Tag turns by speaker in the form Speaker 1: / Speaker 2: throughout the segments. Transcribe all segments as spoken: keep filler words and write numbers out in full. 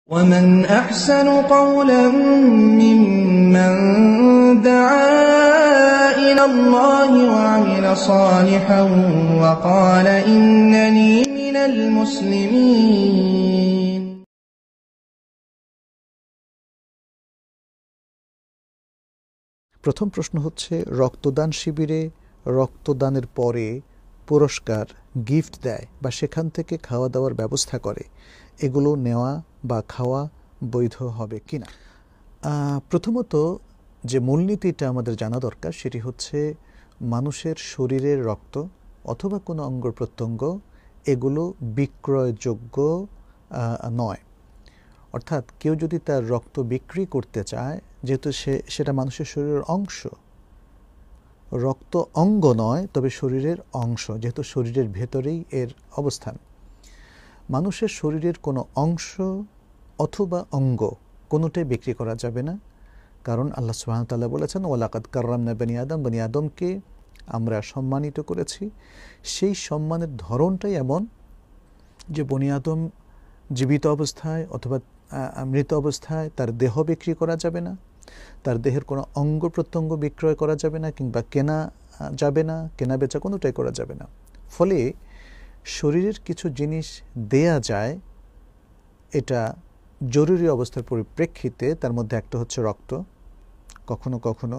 Speaker 1: ومن أحسن قولا ممن دعا إلى الله وعمل صالحا وقال إنني من المسلمين.
Speaker 2: প্রথম প্রশ্ন হচ্ছে, রক্তদান শিবিরে রক্তদানের পরে পুরস্কার গিফট দেয় বা সেখান থেকে খাওয়া দাওয়ার ব্যবস্থা করে, এগুলো নেওয়া বা খাওয়া বৈধ হবে কিনা? প্রথমত যে মূলনীতিটা আমাদের জানা দরকার সেটি হচ্ছে, মানুষের শরীরের রক্ত অথবা কোনো অঙ্গ প্রত্যঙ্গ এগুলো বিক্রয়যোগ্য নয়। অর্থাৎ কেউ যদি তার রক্ত বিক্রি করতে চায়, যেহেতু সে সেটা মানুষের শরীরের অংশ, রক্ত অঙ্গ নয় তবে শরীরের অংশ, যেহেতু শরীরের ভেতরেই এর অবস্থান। মানুষের শরীরের কোনো অংশ অথবা অঙ্গ কোনোটাই বিক্রি করা যাবে না, কারণ আল্লাহ সুবহানাহু ওয়া তাআলা বলেছেন, ওয়ালাকাদ কাররামনা বনি আদম, বনি আদমকে আমরা সম্মানিত করেছি। সেই সম্মানের ধরনটাই এমন যে বনি আদম জীবিত অবস্থায় অথবা মৃত অবস্থায় তার দেহ বিক্রি করা যাবে না, তার দেহের কোনো অঙ্গ প্রত্যঙ্গ বিক্রয় করা যাবে না, কিংবা কেনা যাবে না, কেনা বেচা কোনোটাই করা যাবে না। ফলে শরীরের কিছু জিনিস দেয়া যায়, এটা জরুরি অবস্থার পরিপ্রেক্ষিতে। তার মধ্যে একটা হচ্ছে রক্ত, কখনো কখনো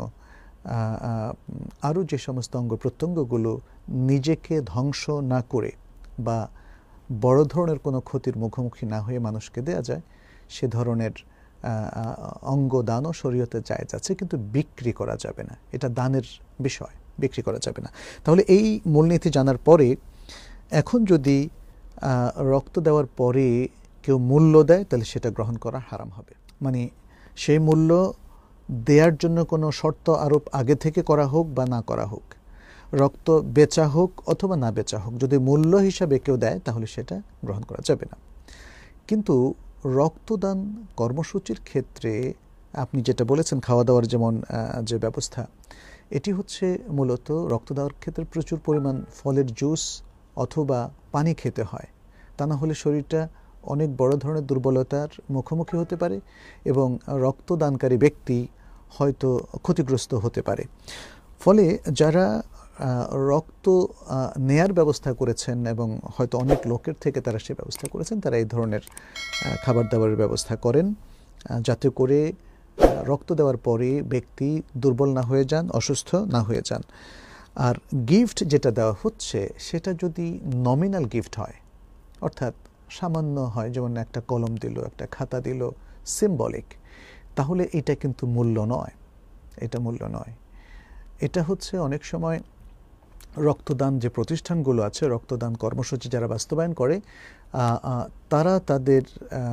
Speaker 2: আরও যে সমস্ত অঙ্গ প্রত্যঙ্গগুলো নিজেকে ধ্বংস না করে বা বড় ধরনের কোনো ক্ষতির মুখোমুখি না হয়ে মানুষকে দেয়া যায়, সে ধরনের অঙ্গ দানও শরীয়তে জায়েজ আছে, কিন্তু বিক্রি করা যাবে না। এটা দানের বিষয়, বিক্রি করা যাবে না। তাহলে এই মূলনীতি জানার পরে এখন যদি রক্ত দেওয়ার পরে কেউ মূল্য দেয়, তাহলে সেটা গ্রহণ করা হারাম হবে। মানে সেই মূল্য দেওয়ার জন্য কোনো শর্ত আরোপ আগে থেকে করা হোক বা না করা হোক, রক্ত বেচা হোক অথবা না বেচা হোক, যদি মূল্য হিসাবে কেউ দেয় তাহলে সেটা গ্রহণ করা যাবে না। কিন্তু রক্তদান কর্মসূচির ক্ষেত্রে আপনি যেটা বলেছেন, খাওয়া দাওয়ার যেমন যে ব্যবস্থা, এটি হচ্ছে মূলত রক্ত দেওয়ার ক্ষেত্রে প্রচুর পরিমাণ ফলের জুস অথবা পানি খেতে হয়, তা না হলে শরীরটা অনেক বড় ধরনের দুর্বলতার মুখোমুখি হতে পারে এবং রক্তদানকারী ব্যক্তি হয়তো ক্ষতিগ্রস্ত হতে পারে। ফলে যারা রক্ত নেয়ার ব্যবস্থা করেছেন এবং হয়তো অনেক লোকের থেকে তারা সে ব্যবস্থা করেছেন, তারা এই ধরনের খাবার দাবারের ব্যবস্থা করেন, যাতে করে রক্ত দেওয়ার পরে ব্যক্তি দুর্বল না হয়ে যান, অসুস্থ না হয়ে যান। আর গিফট যেটা দেওয়া হচ্ছে সেটা যদি নমিনাল গিফট হয়, অর্থাৎ সামান্য হয়, যেমন একটা কলম দিল, একটা খাতা দিল, সিম্বলিক, তাহলে এটা কিন্তু মূল্য নয়, এটা মূল্য নয়। এটা হচ্ছে অনেক সময় রক্তদান যে প্রতিষ্ঠানগুলো আছে, রক্তদান কর্মসূচি যারা বাস্তবায়ন করে, তারা তাদের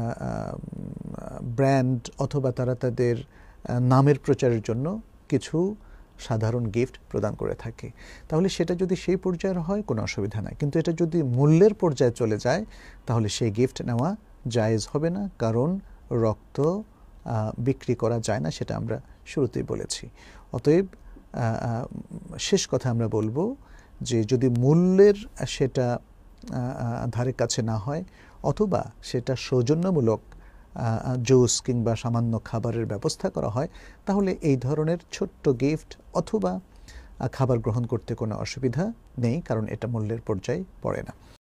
Speaker 2: ব্র্যান্ড অথবা তারা তাদের নামের প্রচারের জন্য কিছু সাধারণ গিফট প্রদান করে থাকে। তাহলে সেটা যদি সেই পর্যায়ের হয় কোনো অসুবিধা নাই, কিন্তু এটা যদি মূল্যের পর্যায়ে চলে যায় তাহলে সেই গিফট নেওয়া জায়েজ হবে না, কারণ রক্ত বিক্রি করা যায় না, সেটা আমরা শুরুতেই বলেছি। অতএব শেষ কথা আমরা বলবো যে যদি মূল্যের সেটা ধারে কাছে না হয়, অথবা সেটা সৌজন্যমূলক জুস কিংবা সামান্য খাবারের ব্যবস্থা করা হয়, তাহলে এই ধরনের ছোট্ট গিফট অথবা খাবার গ্রহণ করতে কোনো অসুবিধা নেই, কারণ এটা মূল্যের পর্যায়ে পড়ে না।